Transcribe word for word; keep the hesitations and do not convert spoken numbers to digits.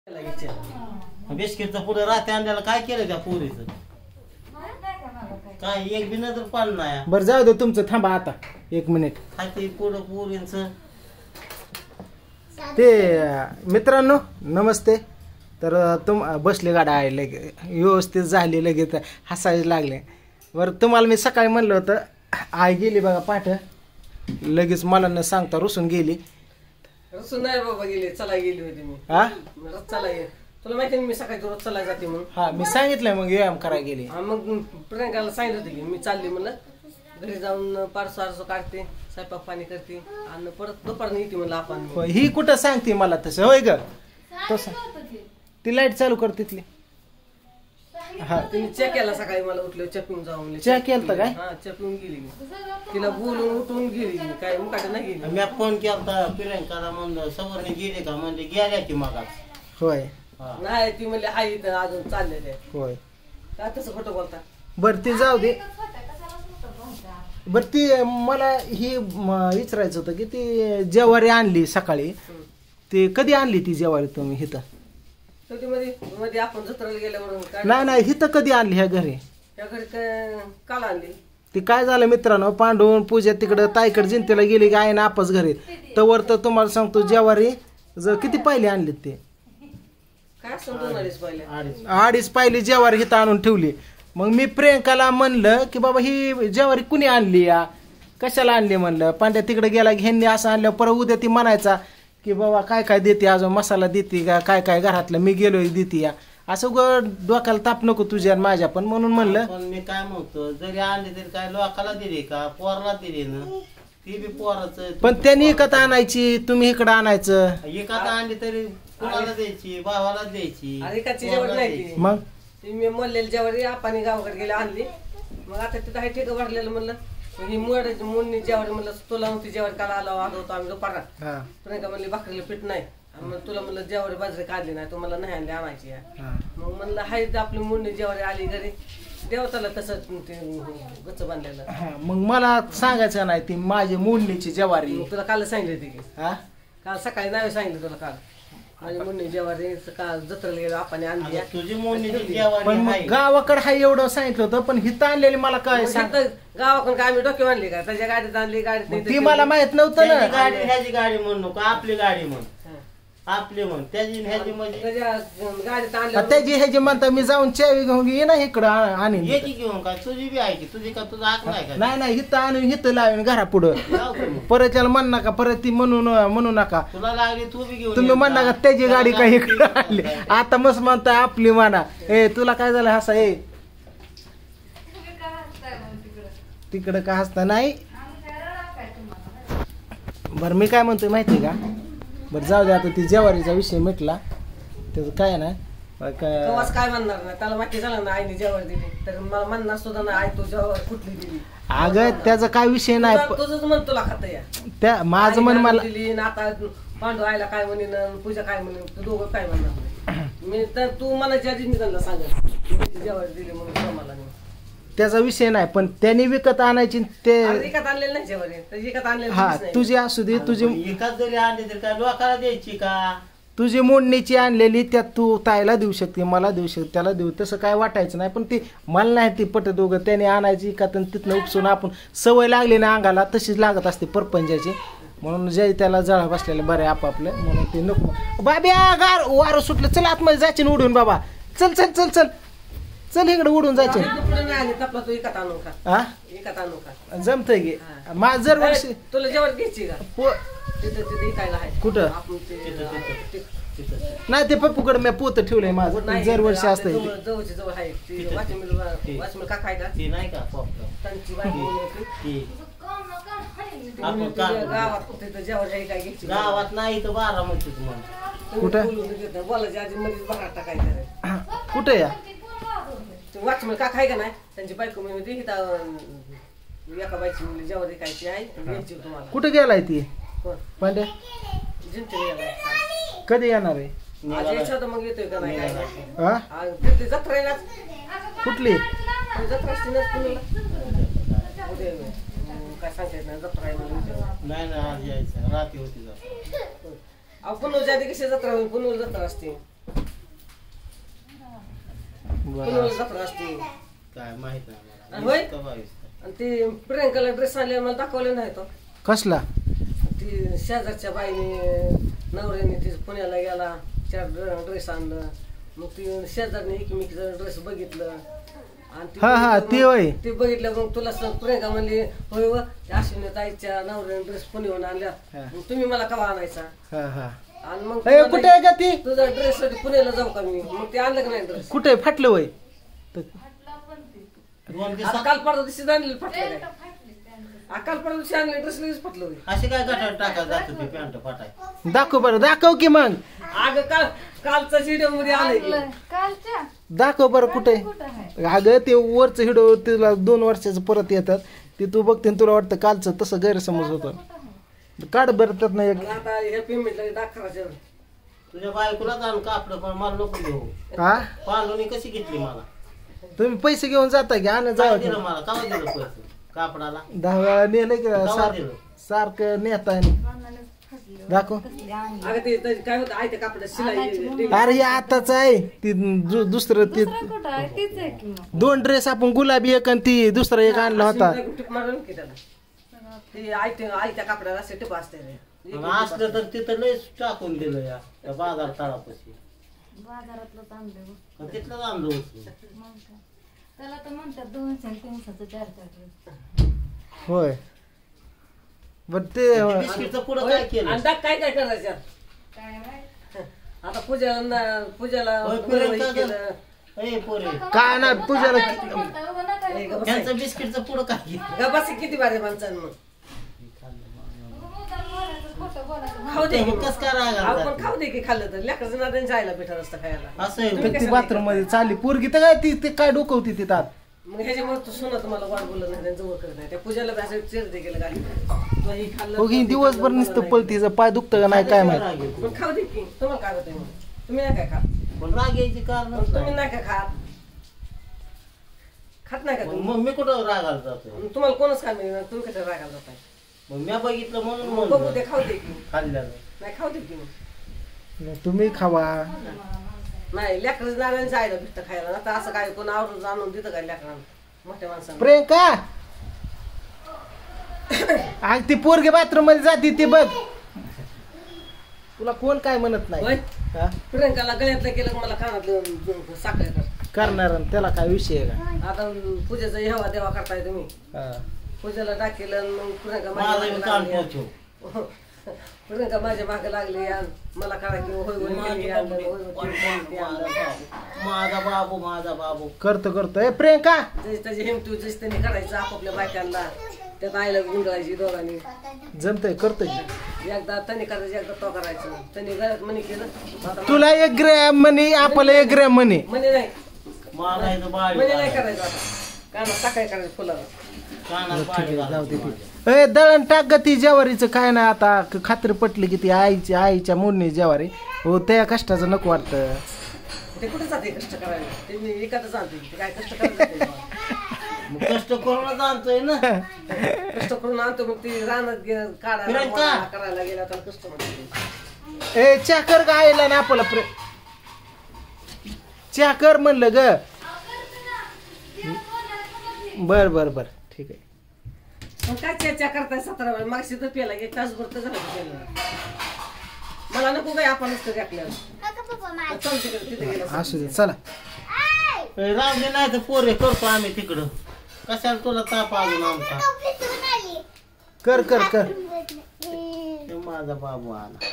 बिस्किटचं पुढे राहते आणल्याला काय केलं त्या पोरीचं काय एक बी नजर पाडलं नाही. बरं जाऊ दे तुमचं, थांबा आता एक मिनिट. खाते पुढं पोरींचं. ते मित्रांनो नमस्ते. तर तुम बसले गाडा आहे लगे व्यवस्थित झाली, लगेच हसायला लागले. बरं तुम्हाला मी सकाळी म्हणलं होतं आई गेली बघा पाठ, लगेच मला न सांगता रुसून गेली. रुसून नाही बाबा गेली, चला गेली होती मी. हा चला ये तुला माहिती मी सकाळी रोज चला जाते म्हणून. हा मी सांगितलंय मग व्यायाम करायला गेली. हा मग प्रियंकाला सांगितलं होतं की मी चालली म्हणलं घरी जाऊन पारसो आरसो काढते, स्वयंपाक पाणी करते आणि परत दुपारनं येते म्हणलं आपण. ही कुठं सांगते मला तसं होय ग? तसं ती लाईट चालू कर तिथली. हा तिने चेक केला सकाळी, मला उठले चेक जाऊ म्हणले. चेक केलं काय? हा चेक गेली तिला बोलून उठून गेली, काय मुकाटे नाही गेली. मी फोन केला प्रियंकाला म्हणलं सवरने गेले का म्हणजे गेल्या की मग. होय नाही ती म्हणली आई इथं अजून चाललेले. होय काय तसं खोटं बोलता. बरं ती जाऊ दे. बरं ती मला ही विचारायचं होतं की ती ज्वारी आणली सकाळी, ती कधी आणली ती ज्वारी तुम्ही इथं? मध्ये मध्ये आपण जत्रेला गेल्यावर नाही नाही इथं कधी आणली ह्या घरी? त्या घरी काल आणली. ती काय झालं मित्रांनो, पांडून पूजा तिकडं ताईकडे जिंतीला गेली की आहे ना आपच घरी, तवर तर तुम्हाला सांगतो ज्वारी जर किती पाहिली आणली ते काय असं दोन अडीच पाहिले अडीच पाहिली ज्वारी इथं आणून ठेवली. मग मी प्रियंकाला म्हणलं की बाबा ही ज्वारी कुणी आणली या, कशाला आणली म्हणलं. पांड्या तिकडे गेला की ह्यांनी असं आणलं, परत उद्या ती म्हणायचा की बाबा काय काय देते, अजून मसाला देते का काय काय घरातलं मी गेलो देते या, असं ग डोक्याला ताप नको तुझ्या माझ्या पण. म्हणून म्हणलं पण मी काय म्हणतो जरी आणली तरी काय लोकाला दिली का पोराला दिली ना, ती बी पोराचं. पण त्यांनी एकत आणायची, तुम्ही इकडं आणायचं. एखादा आणली तरी कुणाला द्यायची, भावाला द्यायची. अरे एकाची जेवण नाही ती. मग ती मी म्हणलेली ज्वारी आपण गावाकडे गेली आणली. मग आता तिथं आहे ठेक भरलेलं म्हणलं ही मुळ मुंडणी ज्वारी म्हणलं तुला नव्हती ज्वारी काल आलो आलो होतो आम्ही दुपारात. प्रियंका म्हणली भाकरीला पीठ नाही, मग तुला म्हणलं ज्वारी बाजरी काढली नाही, तुम्हाला नाही आणली आणायची. मग म्हणलं हाय आपली मुंडणी ज्वारी आली घरी देवताला तसंच ते गच्च बांधलेलं. मग मला सांगायचं नाही ती माझी मोडणीची ज्वारी. तुला काल सांगितली होती की हा काल सकाळी नाही सांगितलं तुला काल माझी मुंडणी ज्वारी काल जत्रेला गेलो आपण आणली. तुझी मोडणीची ज्वारी पण मग गावाकडे हाय एवढं सांगितलं होतं, पण हिथं आणलेली मला काय सांग. गावाकडून काय आम्ही डोके आणली का त्याच्या गाडीत आणली, गाडीत ती मला माहित नव्हतं ना. गाडी ह्याची गाडी म्हणू नको, आपली गाडी म्हण, आपली म्हण. त्याची ह्याची म्हणजे गाडीत आणली त्याची ह्याची म्हणता मी जाऊन चावी घेऊन ये ना इकडं आणि याची घेऊन काय तुझी बी आहे की तुझी का तुझा हाक नाही का? नाही नाही इथं आणून इथं लावेन घरा पुढं. परत त्याला म्हण नका, परत ती म्हणून म्हणू नका. तुला लागली तू बी घेऊन तुम्ही म्हण नका त्याची गाडी काही इकडं आणली. आता मस्त म्हणता आपली म्हणा. ए तुला काय झालं हसा? ए तिकडं का हसता नाही. बरं मी काय म्हणतोय माहिती का, बरं जाऊ दे आता ती ज्वारीचा विषय मिटला. त्याचं काय ना कवाच काय म्हणणार नाही, त्याला माहिती झालं ना आईने ज्वारी दिली तर मला म्हणणार सुद्धा ना आई तू ज्वारी कुठली दिली. अगं त्याचा काय विषय नाही, तुझंच मन तुला खात या त्या माझं मन मला दिली ना. आता पांडू आईला काय म्हणेन, पूजा काय म्हणेन, तू दोघं काय म्हणणार मी तर तू मला ज्या मी त्यांना सांगेल ज्वारी दिली म्हणून मला. त्याचा विषय नाही, पण त्यांनी विकत आणायची ते विकत आणलेलं नाही ज्वारी, विकत आणलेलं हा तुझी असू दे. तुझी एकाच जरी आणली तरी काय लोकाला द्यायची का? तुझी मोडणीची आणलेली त्यात तू ताईला देऊ शकते, मला देऊ शकते, त्याला देऊ, तसं काय वाटायचं नाही. पण ती मला नाही ती पटत दोघं त्याने आणायची का तिथनं उपसून आपण सवय लागली ना अंगाला तशीच लागत असते परपंचाची. म्हणून जे त्याला जळा बसलेलं बरं आपापलं, म्हणून ते नको. बाब्या गार वारं सुटलं, चल आतमध्ये जायचे उडून बाबा, चल चल चल चल चल इकडे उडून जायचे. हा जमतंय गे माझ जर वर्षी तुला जेवण घ्यायची का कुठं नाही ते पप्पूकडे मी पोत ठेवलंय माझं जर वर्षी असतंय. जवळची जवळ आहे वाचमिल का खायला ती नाही का त्यांची बायको गावात जेवण काय घ्यायची गावात नाही तर बारामतीत म्हणून कुठं बोलायच्या आधी मध्ये बघा टाकायचं कुठं या वाचमिल का खाय का नाही त्यांची बायको म्हणजे एका बायची मुली जेवढी खायची आहे घ्यायची तुम्हाला. कुठे गेलाय ती पांड्या? जिंकून गेलाय. कधी येणार आहे? मग येतोय का नाही हा जत्रा आहे ना कुठली जत्रा असते ना पुण्याला उद्या काय सांगता येत नाही जत्रा आहे म्हणून. नाही ना आज यायचं रात्री होती पुण्याच्या आधी कशी जत्रा होईल, पुण्याला जत्रा असते. पुण्याला जत्रा असते काय माहित नाही आणि होय? मला वीस का बावीस. आणि ती प्रियंकाला ड्रेस आणले मला दाखवले नाही तो कसला ती शेजारच्या बाईने नवऱ्याने ती पुण्याला गेला चार ड्रेस आणलं मग ती शेजारने एकमेकीचं ड्रेस बघितलं आणि ती हा, हा, बघितलं ते मग- होय. ते बघितलं मग तुला स- प्रियंका म्हणली होय व अश्विनी ताईच्या नवऱ्याने ड्रेस पुण्याहून आणल्या हा. मग तुम्ही मला कवा आणायचा हा हा आणि मग ए, तुम्हाला- कुठे आहे का ती तुझा ड्रेस साठी पुण्याला जाऊ का मी मग ते आणलं का नाही ड्रेस कुठे फाटलं वय दोन आता दिवसात काल परवा दिवशी आणलेलं फाटलं काय आ, काल परवा दिवशी आणले ड्रेस लगेच फाटलं होय. असे काय गटार टाका जात ते पॅन्ट फाटाय. दाखव बरं दाखव की मग अगं काल कालचा व्हिडिओ मध्ये आलंय कालच्या दाखव बरं कुठे कुठं आहे अगं ते वरचं हिडो तुला दोन वर्षाचं परत येतात ते तू बघते आणि तुला वाटतं कालचं तसं गैरसमज होतं काढ बरं त्यात नाही आणि आता हे पेमेंटला दाखवायचं तुझ्या बायकोलाच आण कापड पण मला नको घेऊ. हा पांडुनी कशी घेतली मला? तुम्ही पैसे घेऊन जाता की आणि काय जावा दिलं की मला? कावा दिलं पैसे कापडाला? दहा वेळा नेलं की कावा सार दिलं? सारखं नेता दाखव अगं ते ते काय होतं आयत्या कापडात शिलाई दिली. अरे हे आताच आहे ती दु- दुसरं ते कुठं आहे तीच आहे की मग दोन ड्रेस आपण गुलाबी एक आणि ती दुसरा एक आणला होता अशी टिप मारून की त्याला ते आयत्या आयत्या कापडाला असे टिप असते रे. मग असलं तर तिथं लयच टाकून दिलं या त्या बाजार तळापाशी. बाजारातलं आणलं मग तिथलं आणलं होतं. मग काय त्याला तर म्हणतात दोनशे आणि तीनशेचं चार चार ड्रेस होय बर ते बिस्किटचं पुढं काय केलं? आणि दाख काय काय करायचं काय माहित आता पूजाला न- पूजाला होय, बरं पुढं काय केलं ए पोरे, काय नाही पूजाला हे गं बस आहे. त्यांचं बिस्किटचं पुढं काय केलं? गं बस आहे, किती बारे माणसांना मग खाऊ दे की मग कसं काय रागाला आपण जाते? खाऊ दे की खाल्लं तर लेकरचं ना त्यांच्या आईला भेटत असतं खायला असं आहे तुम्ही होय. ती बाथरूम मध्ये चालली पोरगी तर काय ती ते काय डोकवती तिथं आत मग ह्याच्यामुळे तू सुना तुम्हाला वाट बोलत नाही त्यांचं वर करत नाही त्या पूजाला बी असं चिरते गेलं गाडी तो ही खाल्लं हो तो ही ही दिवसभर खाल्लं, नुसतं मला पळती हिचं पाय दुखतं का नाही काय माहिती राग येतो. नाही. मग खाऊ दे की तुम्हाला काय होतंय मग तुम्ही नाही काय खात पण राग यायची कारण मग तुम्ही नाही काय खात खात नाही का तुम्ही मग मी कुठं रागाला जातोय? मग तुम्हाला कोणच काय मिळणार तुम्ही कसं रागायला जाताय मग मी बघितलं म्हणून मग बघू म्हणलं. दे खाऊ दे की खाल्ल्यानं नाही खाऊ दे की मग तुम्ही खावा नाही लेकरं जाण्याचं आईला भेटतं खायला आता असं काय कोण आवरून आणून देतं काय लेकरांना मोठ्या माणसांना प्रियंका आज ती पोरगी बाथरूम मध्ये जाते ती बघ तुला कोण काय म्हणत नाही होय हा? प्रियंकाला गळ्यातलं केलं की मला कानातलं साखर कर करणार आणि त्याला काय विषय आहे का आता पूजेचा हेवा देवा करताय तुम्ही हा. पूजेला टाकेलं आणि मग प्रियंका माझं माझ्या बी मागे कान लागली. पोचव. प्रियंका माझ्या मागे लागली आणि मला कळा की होय होय माझा ते आणलं, बाबू, होय होय ते आणलं. माझा बाबू माझा बाबू करतो करतो ए प्रियंका जशी त्याची हिमतू जशी त्यांनी करायचं आपापल्या बायकांना त्यात आईला गुंडळायची दोघांनी जमतंय करतोय की. एकदा त्यांनी करायचं एकदा तो करायचं त्यांनी गळ्यात म्हणे केलं आता तुला एक ग्रॅम म्हणे आपल्याला एक ग्रॅम म्हणे म्हणे नाही मला इथं बाळी म्हणे नाही करायचं आता काना सकाळी करायचं फुलाला कानात बाळी जाऊ दे घालायची ती ए दळण टाक ग ती ज्वारीचं काय नाही आता क- खात्री पटली की ती आईची आईच्या मुन्नी ज्वारी हो त्या कष्टाचं नको वाटतं ते कुठे जाते कष्ट करायला ते मी एखादं जाणते ते काय कष्ट करायला जाते बा. मग कष्ट करूनच आणतोय ना. कष्ट करून आणतो मग ती रानात गे- काढायला प्रियंका. मळायला, करायला गेला तर कष्ट म्हणते ए चहा कर का आईला ना आपला प्रे चहा कर म्हणलं ग बर बर बर ठीक आहे मग काय चर्चा करताय सतरा वेळा मागशी तर पेला एक तासभर तर झालं पेला मला नको काय आपणच तरी आपल्याला चल तिकडे तिथे गेलं असू दे चला ए, राहू दे नाही तर पोरे करतो आम्ही तिकडं. कशाला तुला ताप अजून आमचा? कर कर कर ते माझा बाबू आला.